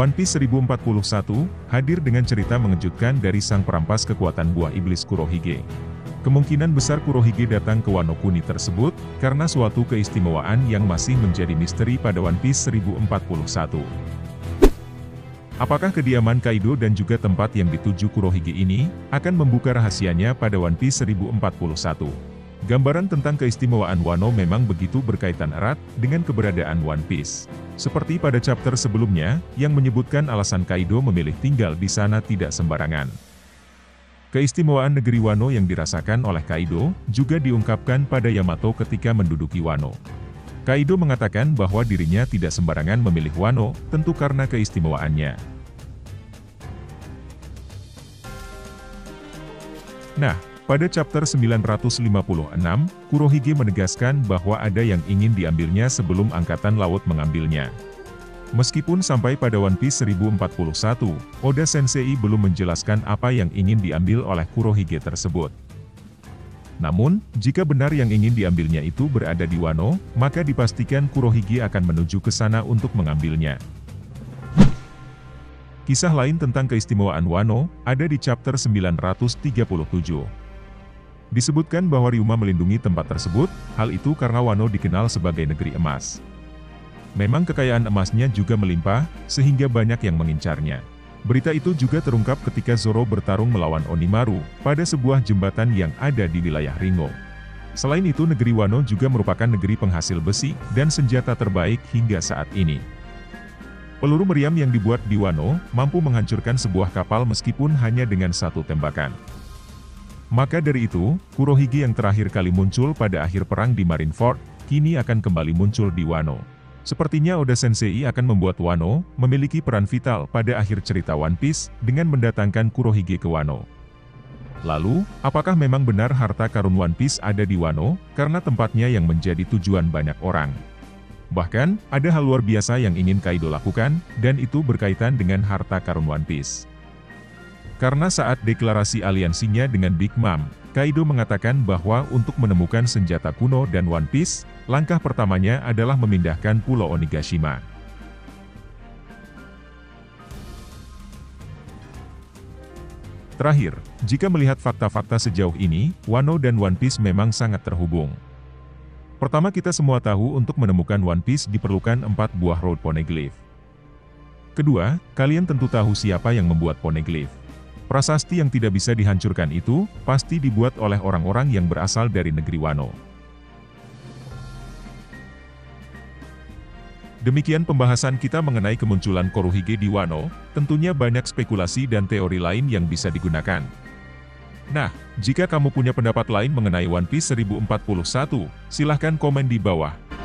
One Piece 1041, hadir dengan cerita mengejutkan dari sang perampas kekuatan buah iblis Kurohige. Kemungkinan besar Kurohige datang ke Wano Kuni tersebut, karena suatu keistimewaan yang masih menjadi misteri pada One Piece 1041. Apakah kediaman Kaido dan juga tempat yang dituju Kurohige ini, akan membuka rahasianya pada One Piece 1041. Gambaran tentang keistimewaan Wano memang begitu berkaitan erat dengan keberadaan One Piece. Seperti pada chapter sebelumnya, yang menyebutkan alasan Kaido memilih tinggal di sana tidak sembarangan. Keistimewaan negeri Wano yang dirasakan oleh Kaido, juga diungkapkan pada Yamato ketika menduduki Wano. Kaido mengatakan bahwa dirinya tidak sembarangan memilih Wano, tentu karena keistimewaannya. Nah, pada chapter 956, Kurohige menegaskan bahwa ada yang ingin diambilnya sebelum Angkatan Laut mengambilnya. Meskipun sampai pada One Piece 1041, Oda Sensei belum menjelaskan apa yang ingin diambil oleh Kurohige tersebut. Namun, jika benar yang ingin diambilnya itu berada di Wano, maka dipastikan Kurohige akan menuju ke sana untuk mengambilnya. Kisah lain tentang keistimewaan Wano, ada di chapter 937. Disebutkan bahwa Ryuma melindungi tempat tersebut, hal itu karena Wano dikenal sebagai negeri emas. Memang kekayaan emasnya juga melimpah, sehingga banyak yang mengincarnya. Berita itu juga terungkap ketika Zoro bertarung melawan Onimaru, pada sebuah jembatan yang ada di wilayah Ringo. Selain itu negeri Wano juga merupakan negeri penghasil besi, dan senjata terbaik hingga saat ini. Peluru meriam yang dibuat di Wano, mampu menghancurkan sebuah kapal meskipun hanya dengan satu tembakan. Maka dari itu, Kurohige yang terakhir kali muncul pada akhir perang di Marineford, kini akan kembali muncul di Wano. Sepertinya Oda Sensei akan membuat Wano memiliki peran vital pada akhir cerita One Piece dengan mendatangkan Kurohige ke Wano. Lalu, apakah memang benar harta karun One Piece ada di Wano, karena tempatnya yang menjadi tujuan banyak orang? Bahkan, ada hal luar biasa yang ingin Kaido lakukan, dan itu berkaitan dengan harta karun One Piece. Karena saat deklarasi aliansinya dengan Big Mom, Kaido mengatakan bahwa untuk menemukan senjata kuno dan One Piece, langkah pertamanya adalah memindahkan Pulau Onigashima. Terakhir, jika melihat fakta-fakta sejauh ini, Wano dan One Piece memang sangat terhubung. Pertama, kita semua tahu untuk menemukan One Piece diperlukan 4 buah road poneglyph. Kedua, kalian tentu tahu siapa yang membuat poneglyph. Prasasti yang tidak bisa dihancurkan itu, pasti dibuat oleh orang-orang yang berasal dari negeri Wano. Demikian pembahasan kita mengenai kemunculan Kurohige di Wano, tentunya banyak spekulasi dan teori lain yang bisa digunakan. Nah, jika kamu punya pendapat lain mengenai One Piece 1041, silahkan komen di bawah.